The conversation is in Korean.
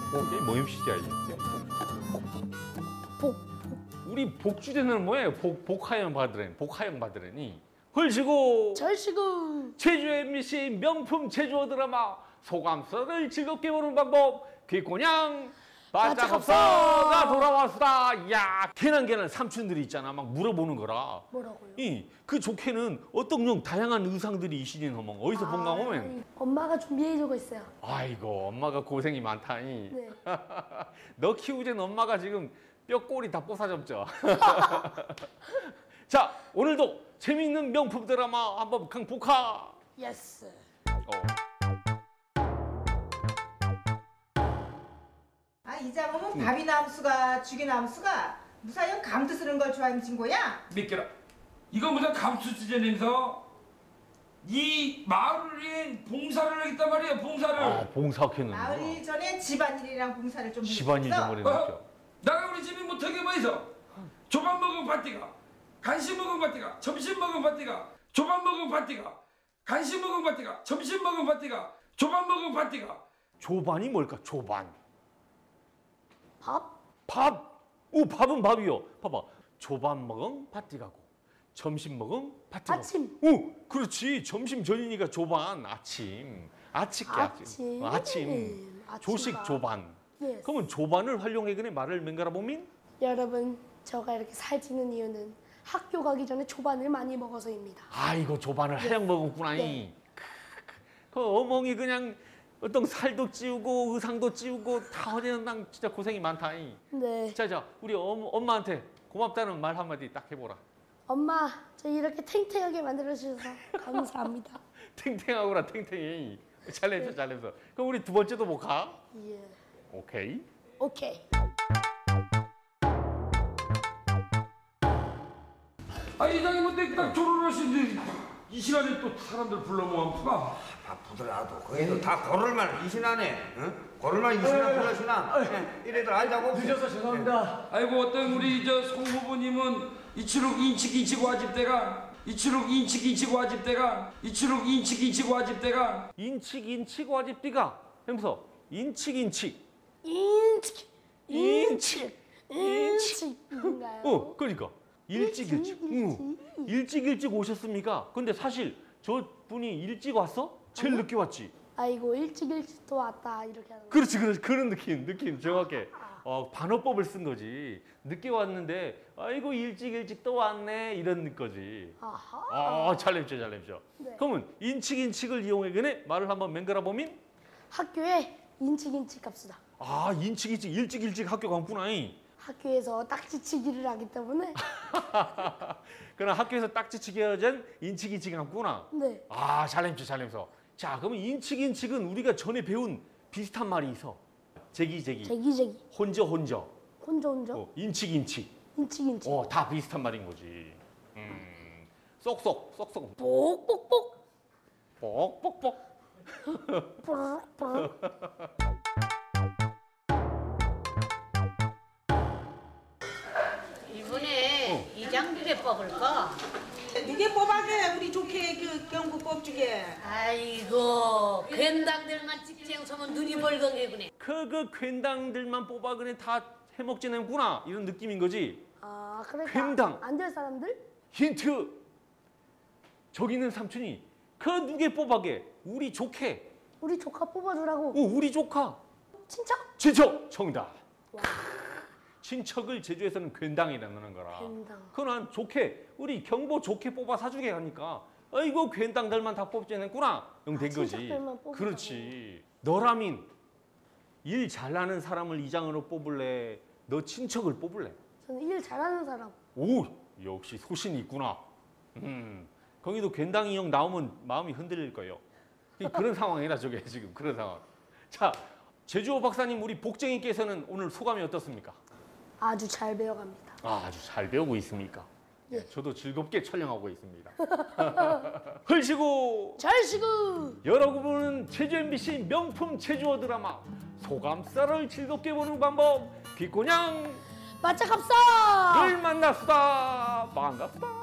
모임시죠 이제. 우리 복주제는 뭐예요? 복하영 받으려니 헐시고 절시고 제주 MBC 명품 제주어 드라마 소감서를 즐겁게 보는 방법 귓고냥 바짝없어가 돌아왔다. 이야, 개난 삼촌들이 있잖아. 막 물어보는 거라. 뭐라고요? 그 좋게는 어떤 다양한 의상들이 이시는 허멍 어디서 본가 보면 엄마가 준비해주고 있어요. 아이고 엄마가 고생이 많다니. 네. 너 키우젠 엄마가 지금 뼈꼬리 다 뽀사졌죠. 자, 오늘도 재미있는 명품 드라마 한번 강복하. 예스. 이자 보면 밥이나무수가 죽이나무수가 무사연 감투 쓰는 걸 좋아하는 친구야? 믿겨라. 이거 무슨 감투 쓰자면서 이 마을에 봉사를 하겠단 말이야. 봉사를. 봉사하겠는 마을 전에 집안일이랑 봉사를 좀 집안일 좀 해줬죠. 나가 우리 집이 못하게 뭐 해서 조밥 먹은 파티가 간식 먹은 파티가 점심 먹은 파티가 조밥 먹은 파티가 간식 먹은 파티가 점심 먹은 파티가 조밥 먹은 파티가. 조반이 뭘까? 조반. 밥? 오, 밥은 밥이요. 봐봐. 조밥 먹은 파티 가고 점심 먹은 파티 가고. 아침. 오, 그렇지. 점심 전이니까 조반. 아침. 아침. 조식 조반. 예스. 그러면 조반을 활용해 그네 말을 맹가라 보민? 여러분, 저가 이렇게 살찌는 이유는 학교 가기 전에 조반을 많이 먹어서입니다. 아이고, 조반을 하양 먹었구나. 네. 그 어멍이 그냥 어떤 살도 찌우고 의상도 찌우고 다 하는 난 진짜 고생이 많다. 네. 자, 우리 엄마한테 고맙다는 말 한마디 딱 해보라. 엄마, 저 이렇게 탱탱하게 만들어주셔서 감사합니다. 탱탱하구나, 탱탱이. 잘했어. 그럼 우리 두 번째도 뭐 가? 예. 오케이. 이장이 뭐 딱 졸업을 하시는데 이 시간에 또 사람들 불러모으면 푸가. 바쁘더라도 거기도 다 걸을만 이신하네. 응? 걸을만 이신하 불러시나. 이래도 알자고. 늦어서 죄송합니다. 아이고 어떤 우리 송 후보님은 이치룩 인치기치고 와집대가 이치룩 인치기치고 와집대가 이치룩 인치기치고 와집대가 인칙 와집디가 하면서 인칙 인칙인가요? 그러니까 일찍 오셨습니까? 근데 사실 저 분이 일찍 왔어? 제일 늦게 왔지. 아이고 일찍 또 왔다 이렇게 하는 거. 그렇지 그런 느낌 정확해. 반어법을 쓴 거지. 늦게 왔는데 아이고 일찍 또 왔네 이런 거지. 아하. 잘했죠. 네. 그러면 인칙을 이용해 그네 말을 한번 맹글어 보면 학교에 인칙 갑시다. 일찍 학교 갔구나. 학교에서 딱지치기를 하기 때문에. 그럼 학교에서 딱지치기 하자는 인칙 갔구나. 네. 잘했어. 자, 그러면 인칙은 우리가 전에 배운 비슷한 말이 있어. 제기. 혼저. 혼자. 인칙. 다 비슷한 말인 거지. 쏙쏙. 뽁뽁뽁. 뻑뻑뻑. 뽀록. 이번에 이장 누게 뽑을까? 누게 뽑아게 우리 좋게 그 경구법 중에. 아이고 괜당들만 찍쟁 서면 눈이 벌건해구네. 그 괜당들만 뽑아 그네 다 해먹지는구나 이런 느낌인 거지. 그러니까 괜당. 안 될 사람들? 힌트. 저기 있는 삼촌이 그 누게 뽑아게 우리 좋게. 우리 조카 뽑아주라고. 우리 조카. 친척 정답. 와. 친척을 제주에서는 괜당이라는 거라. 괜당. 그난 좋게 우리 경보 좋게 뽑아 사주게 하니까 아이고 괜당들만 다 뽑지 않았구나. 된 거지. 친척들만 뽑으라고. 그렇지. 너라민 일 잘나는 사람을 이장으로 뽑을래? 너 친척을 뽑을래? 저는 일 잘하는 사람. 오, 역시 소신이 있구나. 거기도 괜당이 형 나오면 마음이 흔들릴 거예요. 그런 상황이라 저게 지금 그런 상황. 자, 제주호 박사님 우리 복쟁이께서는 오늘 소감이 어떻습니까? 아주 잘 배워갑니다. 아주 잘 배우고 있습니까? 예. 저도 즐겁게 촬영하고 있습니다. 헐시고 절시고. 여러분은 제주 MBC 명품 제주어 드라마 소감살을 즐겁게 보는 방법 귓고냥 바짝갑사. 를 만났다. 반갑다.